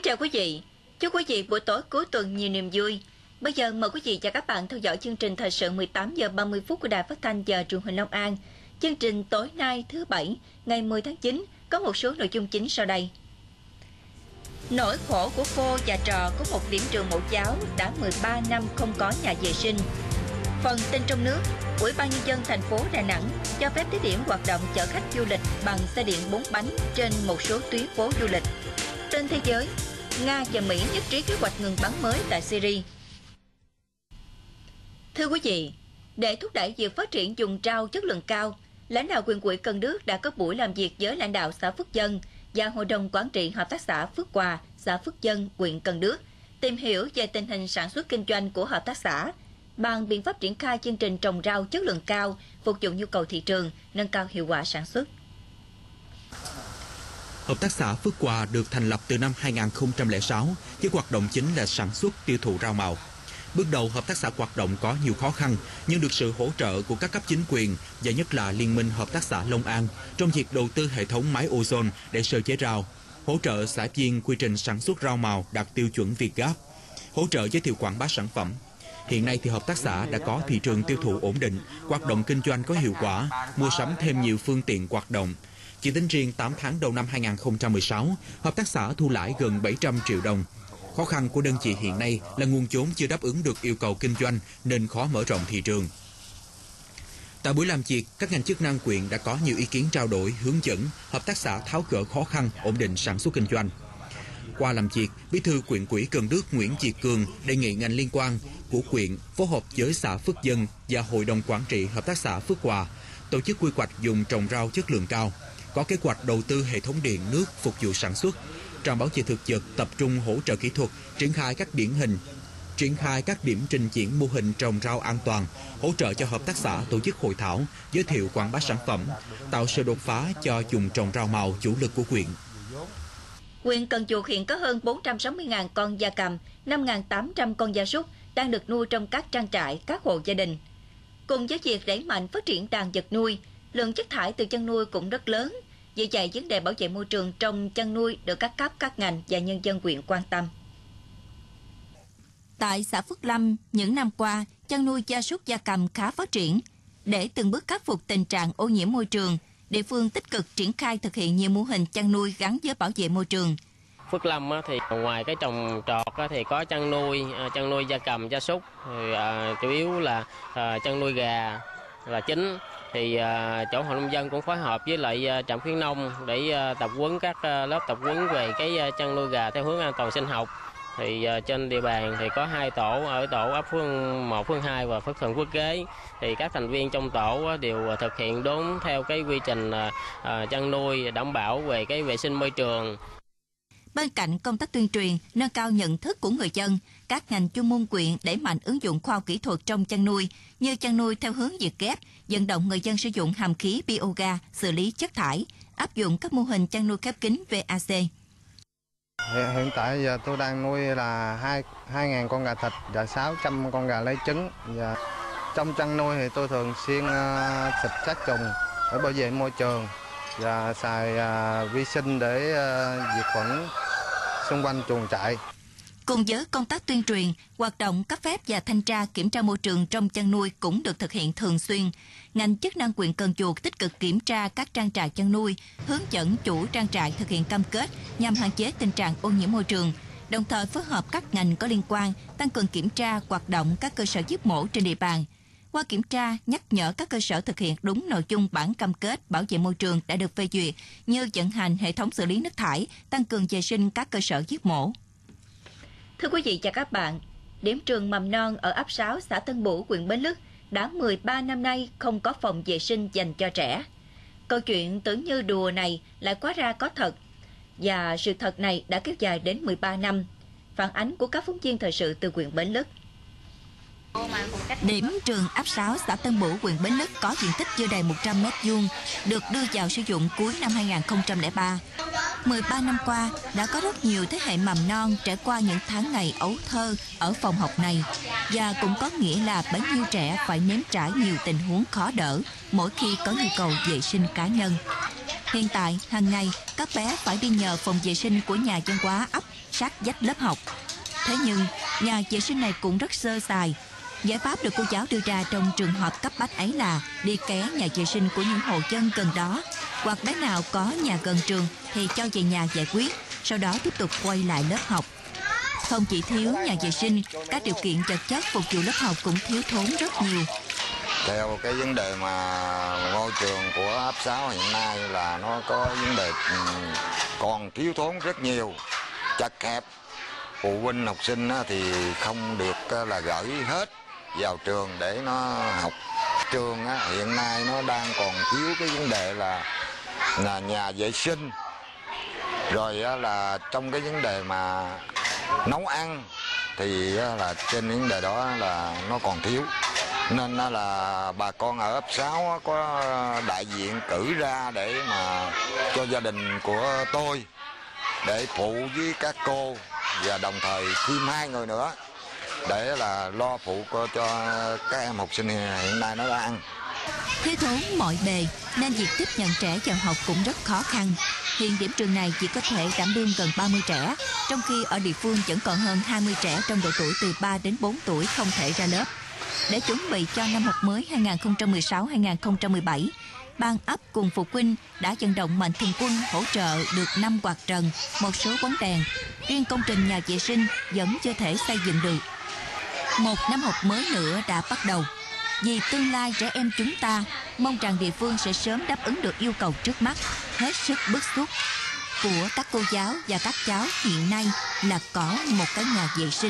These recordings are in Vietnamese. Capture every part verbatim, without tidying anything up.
chào quý vị. Chúc quý vị buổi tối cuối tuần nhiều niềm vui. Bây giờ mời quý vị và các bạn theo dõi chương trình thời sự mười tám giờ ba mươi phút của Đài Phát thanh và Truyền hình Long An. Chương trình tối nay thứ Bảy, ngày mười tháng chín có một số nội dung chính sau đây. Nỗi khổ của cô và trò của một điểm trường mẫu giáo đã mười ba năm không có nhà vệ sinh. Phần tin trong nước, Ủy ban Nhân dân thành phố Đà Nẵng cho phép thí điểm hoạt động chở khách du lịch bằng xe điện bốn bánh trên một số tuyến phố du lịch. Trên thế giới, Nga và Mỹ nhất trí kế hoạch ngừng bắn mới tại Syria. Thưa quý vị, để thúc đẩy việc phát triển dùng rau chất lượng cao, lãnh đạo huyện ủy Cần Đước đã có buổi làm việc với lãnh đạo xã Phước Dân và Hội đồng Quản trị Hợp tác xã Phước Hòa, xã Phước Dân, huyện Cần Đước, tìm hiểu về tình hình sản xuất kinh doanh của hợp tác xã, bàn biện pháp triển khai chương trình trồng rau chất lượng cao, phục vụ nhu cầu thị trường, nâng cao hiệu quả sản xuất. Hợp tác xã Phước Hòa được thành lập từ năm hai nghìn không trăm lẻ sáu, với hoạt động chính là sản xuất tiêu thụ rau màu. Bước đầu, hợp tác xã hoạt động có nhiều khó khăn, nhưng được sự hỗ trợ của các cấp chính quyền và nhất là Liên minh Hợp tác xã Long An trong việc đầu tư hệ thống máy ozone để sơ chế rau, hỗ trợ xã viên quy trình sản xuất rau màu đạt tiêu chuẩn Việt Gáp, hỗ trợ giới thiệu quảng bá sản phẩm. Hiện nay thì hợp tác xã đã có thị trường tiêu thụ ổn định, hoạt động kinh doanh có hiệu quả, mua sắm thêm nhiều phương tiện hoạt động. Chỉ tính riêng tám tháng đầu năm hai nghìn không trăm mười sáu, hợp tác xã thu lãi gần bảy trăm triệu đồng. Khó khăn của đơn vị hiện nay là nguồn vốn chưa đáp ứng được yêu cầu kinh doanh nên khó mở rộng thị trường. Tại buổi làm việc, các ngành chức năng huyện đã có nhiều ý kiến trao đổi, hướng dẫn hợp tác xã tháo gỡ khó khăn, ổn định sản xuất kinh doanh. Qua làm việc, Bí thư huyện ủy Cần Đước Nguyễn Việt Cường đề nghị ngành liên quan của huyện phối hợp với xã Phước Dân và Hội đồng Quản trị Hợp tác xã Phước Hòa tổ chức quy hoạch dùng trồng rau chất lượng cao, có kế hoạch đầu tư hệ thống điện nước phục vụ sản xuất, trạm bảo vệ thực vật tập trung hỗ trợ kỹ thuật, triển khai các điển hình, triển khai các điểm trình diễn mô hình trồng rau an toàn, hỗ trợ cho hợp tác xã tổ chức hội thảo, giới thiệu quảng bá sản phẩm, tạo sự đột phá cho vùng trồng rau màu chủ lực của huyện. Huyện Cần Duộc hiện có hơn bốn trăm sáu mươi nghìn con gia cầm, năm nghìn tám trăm con gia súc đang được nuôi trong các trang trại, các hộ gia đình. Cùng với việc đẩy mạnh phát triển đàn vật nuôi, lượng chất thải từ chăn nuôi cũng rất lớn. Vì vậy, vấn đề bảo vệ môi trường trong chăn nuôi được các cấp, các ngành và nhân dân huyện quan tâm. Tại xã Phước Lâm, những năm qua, chăn nuôi gia súc gia cầm khá phát triển. Để từng bước khắc phục tình trạng ô nhiễm môi trường, địa phương tích cực triển khai thực hiện nhiều mô hình chăn nuôi gắn với bảo vệ môi trường. Phước Lâm thì ngoài cái trồng trọt thì có chăn nuôi, chăn nuôi gia cầm, gia súc, thì chủ yếu là chăn nuôi gà là chính. Thì uh, chỗ hội nông dân cũng phối hợp với lại uh, trạm khuyến nông để uh, tập huấn các uh, lớp tập huấn về cái uh, chăn nuôi gà theo hướng an toàn sinh học. Thì uh, trên địa bàn thì có hai tổ, ở tổ ấp Phương một, Phương hai và Phước Thuận, Phước Kế. Thì các thành viên trong tổ uh, đều uh, thực hiện đúng theo cái quy trình uh, uh, chăn nuôi đảm bảo về cái vệ sinh môi trường. Bên cạnh công tác tuyên truyền, nâng cao nhận thức của người dân, các ngành chuyên môn huyện đẩy mạnh ứng dụng khoa học kỹ thuật trong chăn nuôi, như chăn nuôi theo hướng Việt Ghép, vận động người dân sử dụng hầm khí bioga, xử lý chất thải, áp dụng các mô hình chăn nuôi khép kín vê a xê. Hiện tại giờ tôi đang nuôi là hai nghìn con gà thịt và sáu trăm con gà lấy trứng. Và trong chăn nuôi thì tôi thường xuyên uh, xịt sát trùng để bảo vệ môi trường và xài uh, vi sinh để uh, diệt khuẩn xung quanh chuồng trại. Cùng với công tác tuyên truyền, hoạt động cấp phép và thanh tra kiểm tra môi trường trong chăn nuôi cũng được thực hiện thường xuyên. Ngành chức năng huyện Cần Duộc tích cực kiểm tra các trang trại chăn nuôi, hướng dẫn chủ trang trại thực hiện cam kết nhằm hạn chế tình trạng ô nhiễm môi trường, đồng thời phối hợp các ngành có liên quan tăng cường kiểm tra hoạt động các cơ sở giết mổ trên địa bàn. Qua kiểm tra, nhắc nhở các cơ sở thực hiện đúng nội dung bản cam kết bảo vệ môi trường đã được phê duyệt, như vận hành hệ thống xử lý nước thải, tăng cường vệ sinh các cơ sở giết mổ. Thưa quý vị và các bạn, điểm trường mầm non ở ấp sáu xã Tân Bủ, huyện Bến Lức đã mười ba năm nay không có phòng vệ sinh dành cho trẻ. Câu chuyện tưởng như đùa này lại quá ra có thật, và sự thật này đã kéo dài đến mười ba năm. Phản ánh của các phóng viên thời sự từ huyện Bến Lức. Điểm trường ấp sáu xã Tân Bủ, huyện Bến Lức có diện tích chưa đầy một trăm mét vuông, được đưa vào sử dụng cuối năm hai nghìn không trăm lẻ ba. mười ba năm qua, đã có rất nhiều thế hệ mầm non trải qua những tháng ngày ấu thơ ở phòng học này, và cũng có nghĩa là bấy nhiêu trẻ phải nếm trải nhiều tình huống khó đỡ mỗi khi có nhu cầu vệ sinh cá nhân. Hiện tại, hàng ngày, các bé phải đi nhờ phòng vệ sinh của nhà văn hóa ấp sát vách lớp học. Thế nhưng, nhà vệ sinh này cũng rất sơ sài. Giải pháp được cô giáo đưa ra trong trường hợp cấp bách ấy là đi ké nhà vệ sinh của những hộ dân gần đó, hoặc bé nào có nhà gần trường thì cho về nhà giải quyết, sau đó tiếp tục quay lại lớp học. Không chỉ thiếu nhà vệ sinh, các điều kiện vật chất phục vụ lớp học cũng thiếu thốn rất nhiều. Theo cái vấn đề mà ngôi trường của ấp sáu hiện nay là nó có vấn đề còn thiếu thốn rất nhiều, chật hẹp. Phụ huynh học sinh thì không được là gửi hết vào trường để nó học. Trường hiện nay nó đang còn thiếu cái vấn đề là, là nhà vệ sinh. Rồi là trong cái vấn đề mà nấu ăn thì là trên vấn đề đó là nó còn thiếu. Nên là bà con ở ấp sáu có đại diện cử ra để mà cho gia đình của tôi để phụ với các cô, và đồng thời thêm hai người nữa để là lo phụ cho các em học sinh hiện nay nó đã ăn. Thiếu thốn mọi bề nên việc tiếp nhận trẻ vào học cũng rất khó khăn. Hiện điểm trường này chỉ có thể đảm đương gần ba mươi trẻ, trong khi ở địa phương vẫn còn hơn hai mươi trẻ trong độ tuổi từ ba đến bốn tuổi không thể ra lớp. Để chuẩn bị cho năm học mới hai nghìn không trăm mười sáu hai nghìn không trăm mười bảy, ban ấp cùng phụ huynh đã vận động mạnh thường quân hỗ trợ được năm quạt trần, một số bóng đèn. Riêng công trình nhà vệ sinh vẫn chưa thể xây dựng được. Một năm học mới nữa đã bắt đầu. Vì tương lai trẻ em chúng ta, mong rằng địa phương sẽ sớm đáp ứng được yêu cầu trước mắt. Hết sức bức xúc của các cô giáo và các cháu hiện nay là có một cái nhà vệ sinh.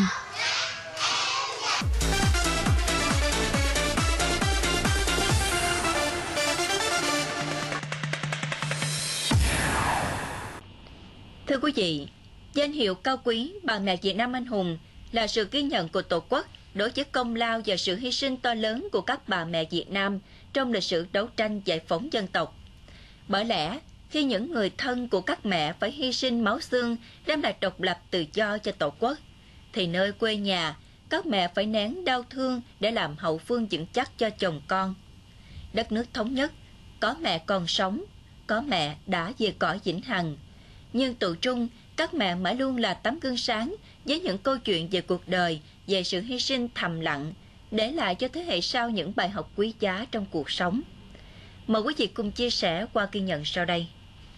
Thưa quý vị, danh hiệu cao quý bà mẹ Việt Nam anh hùng là sự ghi nhận của Tổ quốc đối với công lao và sự hy sinh to lớn của các bà mẹ Việt Nam trong lịch sử đấu tranh giải phóng dân tộc. Bởi lẽ, khi những người thân của các mẹ phải hy sinh máu xương đem lại độc lập tự do cho Tổ quốc, thì nơi quê nhà, các mẹ phải nén đau thương để làm hậu phương vững chắc cho chồng con. Đất nước thống nhất, có mẹ còn sống, có mẹ đã về cõi vĩnh hằng. Nhưng tự trung, các mẹ mãi luôn là tấm gương sáng với những câu chuyện về cuộc đời, về sự hy sinh thầm lặng, để lại cho thế hệ sau những bài học quý giá trong cuộc sống. Mời quý vị cùng chia sẻ qua ghi nhận sau đây.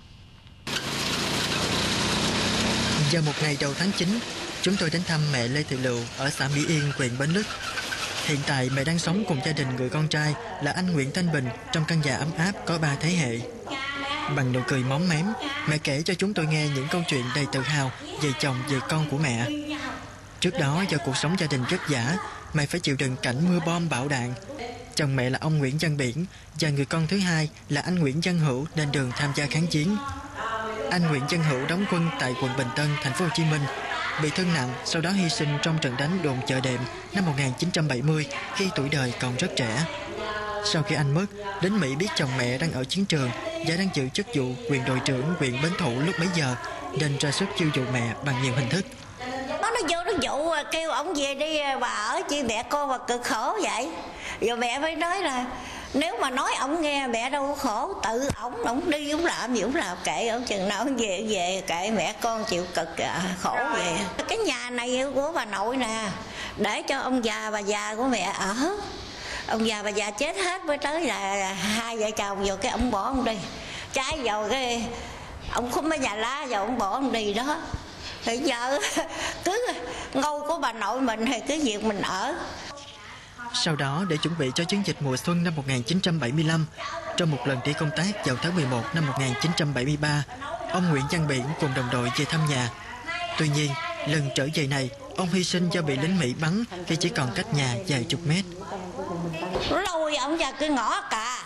Vào một ngày đầu tháng chín, chúng tôi đến thăm mẹ Lê Thị Lựu ở xã Mỹ Yên, huyện Bến Lức. Hiện tại mẹ đang sống cùng gia đình người con trai là anh Nguyễn Thanh Bình trong căn nhà ấm áp có ba thế hệ. Bằng nụ cười móm mém, mẹ kể cho chúng tôi nghe những câu chuyện đầy tự hào về chồng, về con của mẹ. Trước đó, do cuộc sống gia đình vất vả, mẹ phải chịu đựng cảnh mưa bom bão đạn. Chồng mẹ là ông Nguyễn Văn Biển và người con thứ hai là anh Nguyễn Văn Hữu lên đường tham gia kháng chiến. Anh Nguyễn Văn Hữu đóng quân tại quận Bình Tân, thành phố Hồ Chí Minh, bị thương nặng, sau đó hy sinh trong trận đánh đồn Chợ Đệm năm một nghìn chín trăm bảy mươi khi tuổi đời còn rất trẻ. Sau khi anh mất, lính Mỹ biết chồng mẹ đang ở chiến trường và đang giữ chức vụ quyền đội trưởng huyện Bến Thủ lúc bấy giờ, nên ra sức chiêu dụ mẹ bằng nhiều hình thức. Nó nó vô nó dụ kêu ông về đi bà ở chi mẹ con mà cực khổ vậy. Rồi mẹ mới nói là nếu mà nói ông nghe mẹ đâu có khổ, tự ổng ổng đi ổng làm gì ổng làm, kệ ổng chừng nào ổng về về kệ mẹ con chịu cực à, khổ vậy. Cái nhà này của bà nội nè, để cho ông già bà già của mẹ ở. Ông già bà già chết hết mới tới là hai vợ chồng, rồi cái ông bỏ ông đi. Trái vào cái ông không có nhà lá, rồi ông bỏ ông đi đó. Thì giờ cứ ngôi của bà nội mình thì cứ việc mình ở. Sau đó, để chuẩn bị cho chiến dịch mùa xuân năm một nghìn chín trăm bảy mươi lăm, trong một lần đi công tác vào tháng mười một năm một nghìn chín trăm bảy mươi ba, ông Nguyễn Văn Biển cùng đồng đội về thăm nhà. Tuy nhiên, lần trở về này, ông hy sinh do bị lính Mỹ bắn khi chỉ còn cách nhà vài chục mét. Lôi ông ra cái ngõ cà,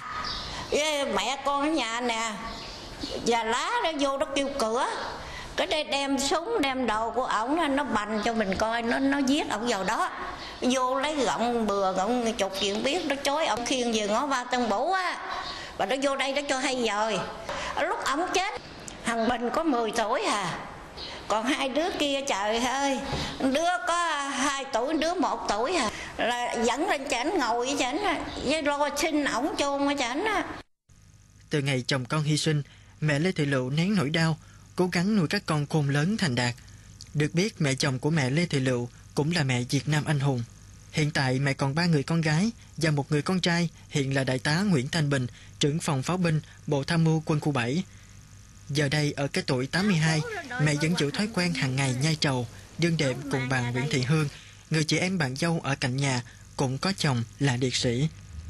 mẹ con ở nhà nè, và lá nó vô nó kêu cửa. Cái đây đem súng đem đồ của ổng nó bành cho mình coi, nó nó giết ổng vào đó, vô lấy gọng bừa gọng chục chuyện biết, nó chối ổng khiêng về ngõ Ba Tân Bủ á, và nó vô đây nó cho hay rồi. Lúc ổng chết thằng Bình có mười tuổi à, còn hai đứa kia trời ơi, đứa có hai tuổi, đứa một tuổi à, là dẫn lên chảnh ngồi với chảnh với lo xin ổng chôn ở chảnh á. Từ ngày chồng con hy sinh, mẹ Lê Thị Lựu nén nỗi đau, cố gắng nuôi các con khôn lớn thành đạt. Được biết, mẹ chồng của mẹ Lê Thị Lựu cũng là mẹ Việt Nam anh hùng. Hiện tại mẹ còn ba người con gái và một người con trai, hiện là Đại tá Nguyễn Thanh Bình, trưởng phòng pháo binh, Bộ Tham mưu Quân khu bảy. Giờ đây ở cái tuổi tám mươi hai, mẹ vẫn giữ thói quen hàng ngày nhai trầu, đương đệm cùng bà Nguyễn Thị Hương, người chị em bạn dâu ở cạnh nhà, cũng có chồng là liệt sĩ.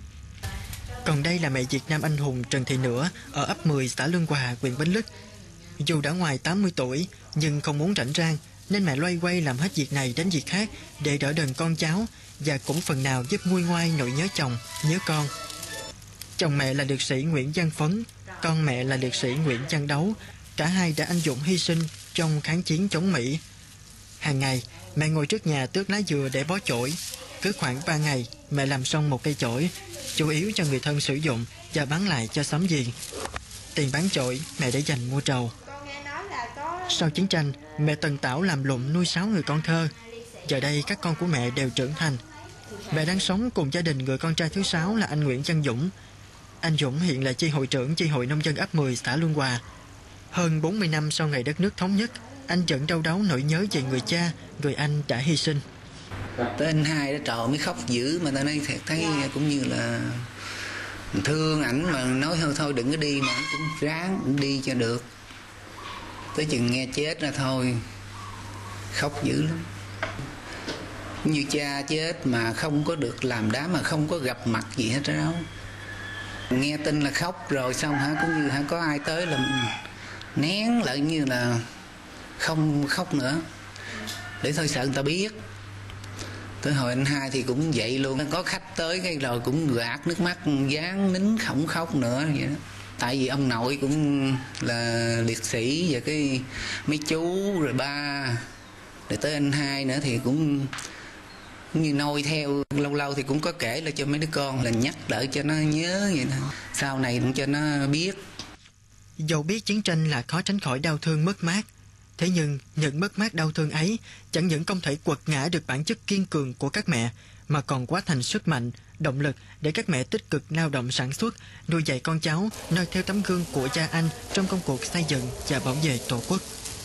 Còn đây là mẹ Việt Nam anh hùng Trần Thị Nửa ở ấp mười xã Lương Hòa, huyện Bến Lức. Dù đã ngoài tám mươi tuổi nhưng không muốn rảnh rang, nên mẹ loay hoay làm hết việc này đến việc khác để đỡ đần con cháu và cũng phần nào giúp nguôi ngoai nỗi nhớ chồng, nhớ con. Chồng mẹ là liệt sĩ Nguyễn Văn Phấn, con mẹ là liệt sĩ Nguyễn Văn Đấu. Cả hai đã anh dũng hy sinh trong kháng chiến chống Mỹ. Hàng ngày, mẹ ngồi trước nhà tước lá dừa để bó chổi. Cứ khoảng ba ngày, mẹ làm xong một cây chổi, chủ yếu cho người thân sử dụng và bán lại cho xóm giềng. Tiền bán chổi, mẹ để dành mua trầu. Sau chiến tranh, mẹ tần tảo làm lụng nuôi sáu người con thơ. Giờ đây các con của mẹ đều trưởng thành. Mẹ đang sống cùng gia đình người con trai thứ sáu là anh Nguyễn Văn Dũng. Anh Dũng hiện là chi hội trưởng chi hội nông dân ấp mười xã Luân Hòa. Hơn bốn mươi năm sau ngày đất nước thống nhất, anh vẫn đau đáu nỗi nhớ về người cha, người anh đã hy sinh. Tới anh hai đó trời mới khóc dữ, mà ta nói thiệt thấy cũng như là thương ảnh, mà nói thôi thôi đừng có đi, mà cũng ráng cũng đi cho được. Tới chừng nghe chết ra thôi, khóc dữ lắm. Như cha chết mà không có được làm đám, mà không có gặp mặt gì hết đâu. Nghe tin là khóc rồi xong hả, cũng như hả có ai tới là nén lại như là không khóc nữa, để thôi sợ người ta biết. Tới hồi anh hai thì cũng vậy luôn, có khách tới cái rồi cũng gạt nước mắt, dán nín không khóc nữa vậy đó. Tại vì ông nội cũng là liệt sĩ, và cái mấy chú rồi ba, rồi tới anh hai nữa thì cũng như noi theo. Lâu lâu thì cũng có kể là cho mấy đứa con là nhắc đỡ cho nó nhớ vậy đó, sau này cũng cho nó biết. Dẫu biết chiến tranh là khó tránh khỏi đau thương mất mát, thế nhưng những mất mát đau thương ấy chẳng những không thể quật ngã được bản chất kiên cường của các mẹ, mà còn hóa thành sức mạnh, động lực để các mẹ tích cực lao động sản xuất, nuôi dạy con cháu, noi theo tấm gương của cha anh trong công cuộc xây dựng và bảo vệ Tổ quốc.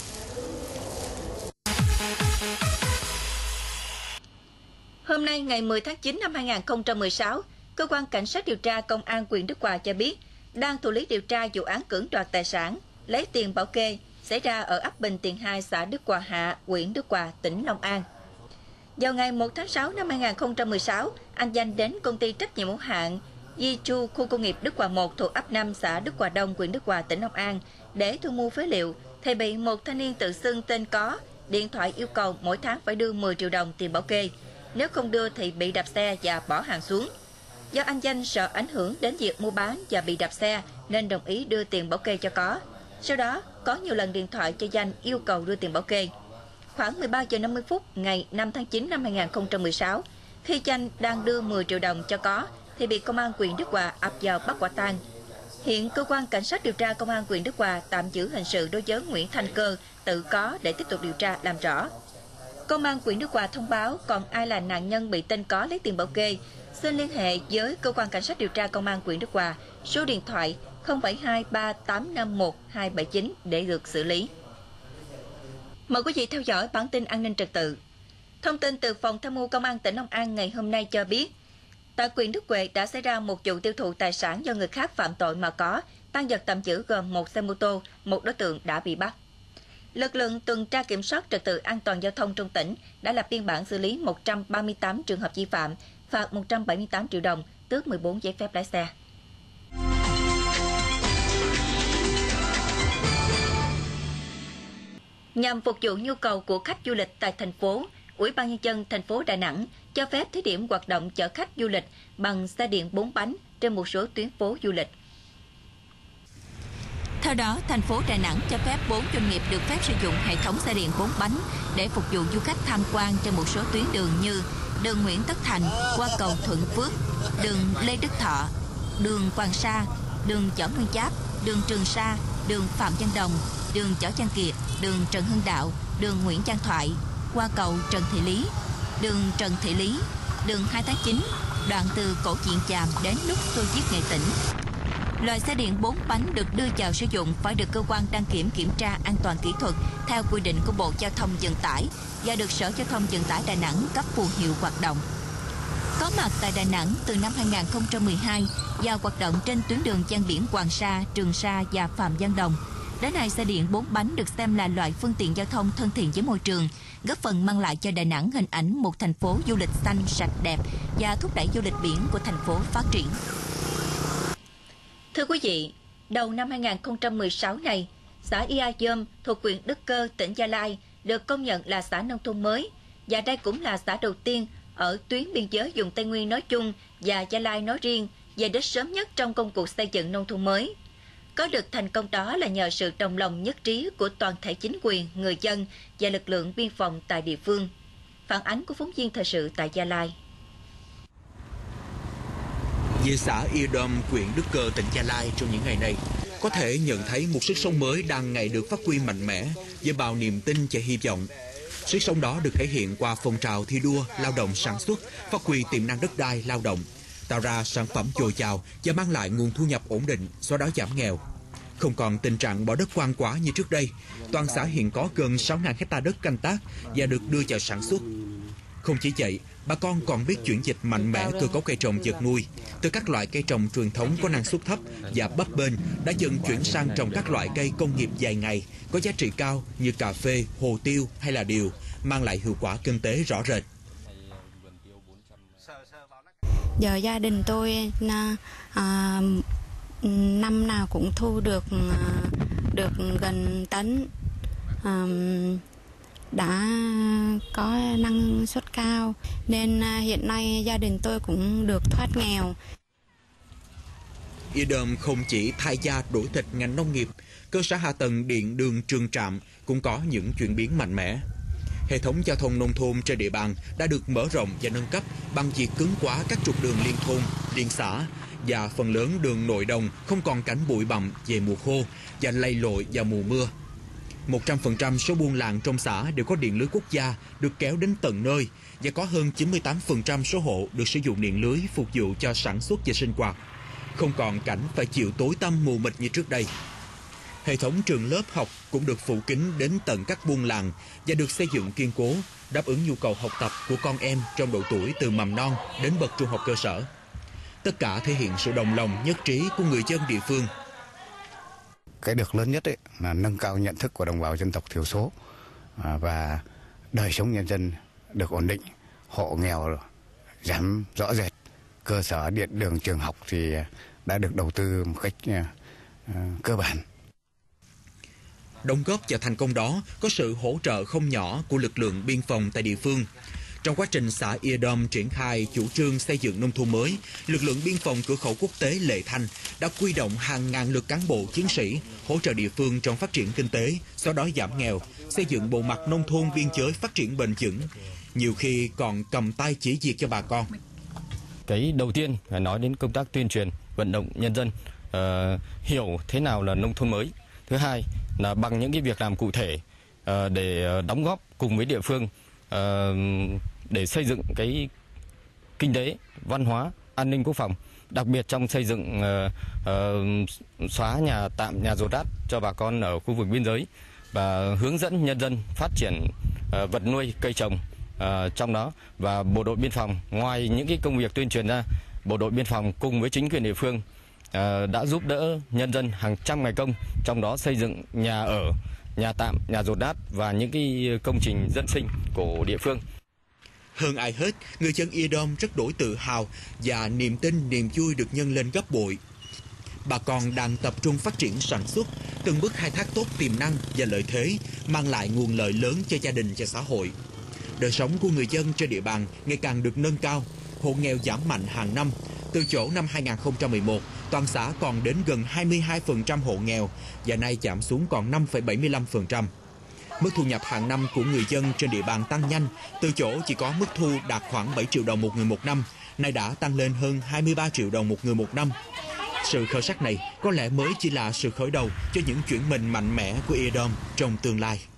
Hôm nay ngày mười tháng chín năm hai nghìn không trăm mười sáu, Cơ quan Cảnh sát điều tra Công an huyện Đức Hòa cho biết đang thụ lý điều tra vụ án cưỡng đoạt tài sản, lấy tiền bảo kê xảy ra ở ấp Bình Tiền hai, xã Đức Hòa Hạ, huyện Đức Hòa, tỉnh Long An. Vào ngày một tháng sáu năm hai nghìn không trăm mười sáu, anh Danh đến công ty trách nhiệm hữu hạn Di Chu khu công nghiệp Đức Hòa một thuộc ấp năm, xã Đức Hòa Đông, huyện Đức Hòa, tỉnh Long An để thu mua phế liệu, thì bị một thanh niên tự xưng tên Có điện thoại yêu cầu mỗi tháng phải đưa mười triệu đồng tiền bảo kê. Nếu không đưa thì bị đạp xe và bỏ hàng xuống. Do anh Danh sợ ảnh hưởng đến việc mua bán và bị đạp xe nên đồng ý đưa tiền bảo kê cho Có. Sau đó, có nhiều lần điện thoại cho Danh yêu cầu đưa tiền bảo kê. Khoảng mười ba giờ năm mươi phút ngày năm tháng chín năm hai nghìn không trăm mười sáu, khi Danh đang đưa mười triệu đồng cho Có thì bị công an huyện Đức Hòa ập vào bắt quả tang. Hiện cơ quan cảnh sát điều tra công an huyện Đức Hòa tạm giữ hình sự đối với Nguyễn Thanh Cơ, tự Có để tiếp tục điều tra làm rõ. Công an huyện Đức Hòa thông báo còn ai là nạn nhân bị tên Có lấy tiền bảo kê, xin liên hệ với cơ quan cảnh sát điều tra công an huyện Đức Hòa, số điện thoại không bảy hai ba tám năm một hai bảy chín để được xử lý. Mời quý vị theo dõi bản tin an ninh trật tự. Thông tin từ Phòng Tham mưu Công an tỉnh Long An ngày hôm nay cho biết, tại huyện Đức Huệ đã xảy ra một vụ tiêu thụ tài sản do người khác phạm tội mà có, tang vật tạm giữ gồm một xe mô tô, một đối tượng đã bị bắt. Lực lượng tuần tra kiểm soát trật tự an toàn giao thông trong tỉnh đã lập biên bản xử lý một trăm ba mươi tám trường hợp vi phạm, phạt một trăm bảy mươi tám triệu đồng, tước mười bốn giấy phép lái xe. Nhằm phục vụ nhu cầu của khách du lịch tại thành phố, Ủy ban Nhân dân thành phố Đà Nẵng cho phép thí điểm hoạt động chở khách du lịch bằng xe điện bốn bánh trên một số tuyến phố du lịch. Theo đó, thành phố Đà Nẵng cho phép bốn doanh nghiệp được phép sử dụng hệ thống xe điện bốn bánh để phục vụ du khách tham quan trên một số tuyến đường như đường Nguyễn Tất Thành qua cầu Thuận Phước, đường Lê Đức Thọ, đường Hoàng Sa, đường Võ Nguyên Giáp, đường Trường Sa, đường Phạm Văn Đồng, đường Võ Văn Kiệt, đường Trần Hưng Đạo, đường Nguyễn Văn Thoại, qua cầu Trần Thị Lý, đường Trần Thị Lý, đường hai tháng chín, đoạn từ cổ Diện Chàm đến nút Xô Viết Nghệ Tĩnh. Loại xe điện bốn bánh được đưa vào sử dụng phải được cơ quan đăng kiểm kiểm tra an toàn kỹ thuật theo quy định của Bộ Giao thông Vận tải và được Sở Giao thông Vận tải Đà Nẵng cấp phù hiệu hoạt động. Có mặt tại Đà Nẵng từ năm hai nghìn không trăm mười hai và hoạt động trên tuyến đường ven biển Hoàng Sa, Trường Sa và Phạm Văn Đồng. Đến nay, xe điện bốn bánh được xem là loại phương tiện giao thông thân thiện với môi trường, góp phần mang lại cho Đà Nẵng hình ảnh một thành phố du lịch xanh, sạch, đẹp và thúc đẩy du lịch biển của thành phố phát triển. Thưa quý vị, đầu năm hai nghìn không trăm mười sáu này, xã Ia Dơm thuộc huyện Đức Cơ, tỉnh Gia Lai được công nhận là xã nông thôn mới, và đây cũng là xã đầu tiên ở tuyến biên giới vùng Tây Nguyên nói chung và Gia Lai nói riêng về đích sớm nhất trong công cuộc xây dựng nông thôn mới. Có được thành công đó là nhờ sự đồng lòng nhất trí của toàn thể chính quyền, người dân và lực lượng biên phòng tại địa phương. Phản ánh của phóng viên thời sự tại Gia Lai. Về xã Ia Dơm, huyện Đức Cơ, tỉnh Gia Lai trong những ngày này, có thể nhận thấy một sức sống mới đang ngày được phát huy mạnh mẽ với bao niềm tin và hy vọng. Sức sống đó được thể hiện qua phong trào thi đua lao động sản xuất, phát huy tiềm năng đất đai lao động, tạo ra sản phẩm dồi dào và mang lại nguồn thu nhập ổn định, xóa đói giảm nghèo. Không còn tình trạng bỏ đất hoang quá như trước đây, toàn xã hiện có gần sáu nghìn hectare đất canh tác và được đưa vào sản xuất. Không chỉ vậy, bà con còn biết chuyển dịch mạnh mẽ cơ cấu cây trồng vật nuôi, từ các loại cây trồng truyền thống có năng suất thấp và bấp bênh đã dần chuyển sang trồng các loại cây công nghiệp dài ngày có giá trị cao như cà phê, hồ tiêu hay là điều, mang lại hiệu quả kinh tế rõ rệt. Giờ gia đình tôi à, năm nào cũng thu được được gần tấn, à, đã có năng suất cao nên hiện nay gia đình tôi cũng được thoát nghèo. Ia Dơm không chỉ thay da đổi thịt ngành nông nghiệp, cơ sở hạ tầng điện đường trường trạm cũng có những chuyển biến mạnh mẽ. Hệ thống giao thông nông thôn trên địa bàn đã được mở rộng và nâng cấp bằng việc cứng hóa các trục đường liên thôn, liên xã, và phần lớn đường nội đồng không còn cảnh bụi bặm về mùa khô và lầy lội vào mùa mưa. một trăm phần trăm số buôn làng trong xã đều có điện lưới quốc gia được kéo đến tận nơi và có hơn chín mươi tám phần trăm số hộ được sử dụng điện lưới phục vụ cho sản xuất và sinh hoạt. Không còn cảnh phải chịu tối tăm mù mịt như trước đây. Hệ thống trường lớp học cũng được phủ kín đến tận các buôn làng và được xây dựng kiên cố, đáp ứng nhu cầu học tập của con em trong độ tuổi từ mầm non đến bậc trung học cơ sở. Tất cả thể hiện sự đồng lòng nhất trí của người dân địa phương. Cái được lớn nhất ấy là nâng cao nhận thức của đồng bào dân tộc thiểu số và đời sống nhân dân được ổn định, hộ nghèo giảm rõ rệt, cơ sở điện đường trường học thì đã được đầu tư một cách uh, cơ bản. Đóng góp vào thành công đó có sự hỗ trợ không nhỏ của lực lượng biên phòng tại địa phương. Trong quá trình xã Ia Dơm triển khai chủ trương xây dựng nông thôn mới, lực lượng biên phòng cửa khẩu quốc tế Lệ Thanh đã huy động hàng ngàn lượt cán bộ chiến sĩ hỗ trợ địa phương trong phát triển kinh tế, xóa đói giảm nghèo, xây dựng bộ mặt nông thôn biên giới phát triển bền vững, nhiều khi còn cầm tay chỉ việc cho bà con. Cái đầu tiên là nói đến công tác tuyên truyền, vận động nhân dân uh, hiểu thế nào là nông thôn mới. Thứ hai là bằng những cái việc làm cụ thể uh, để đóng góp cùng với địa phương uh, để xây dựng cái kinh tế, văn hóa, an ninh quốc phòng, đặc biệt trong xây dựng uh, uh, xóa nhà tạm, nhà dột đát cho bà con ở khu vực biên giới và hướng dẫn nhân dân phát triển uh, vật nuôi, cây trồng uh, trong đó. Và bộ đội biên phòng, ngoài những cái công việc tuyên truyền ra, bộ đội biên phòng cùng với chính quyền địa phương uh, đã giúp đỡ nhân dân hàng trăm ngày công, trong đó xây dựng nhà ở, nhà tạm, nhà dột đát và những cái công trình dân sinh của địa phương. Hơn ai hết, người dân Ia Dơm rất đổi tự hào và niềm tin, niềm vui được nhân lên gấp bội. Bà con đang tập trung phát triển sản xuất, từng bước khai thác tốt tiềm năng và lợi thế, mang lại nguồn lợi lớn cho gia đình và xã hội. Đời sống của người dân trên địa bàn ngày càng được nâng cao, hộ nghèo giảm mạnh hàng năm. Từ chỗ năm hai nghìn không trăm mười một, toàn xã còn đến gần hai mươi hai phần trăm hộ nghèo và nay giảm xuống còn năm phẩy bảy mươi lăm phần trăm. Mức thu nhập hàng năm của người dân trên địa bàn tăng nhanh, từ chỗ chỉ có mức thu đạt khoảng bảy triệu đồng một người một năm, nay đã tăng lên hơn hai mươi ba triệu đồng một người một năm. Sự khởi sắc này có lẽ mới chỉ là sự khởi đầu cho những chuyển mình mạnh mẽ của Ia Dơm trong tương lai.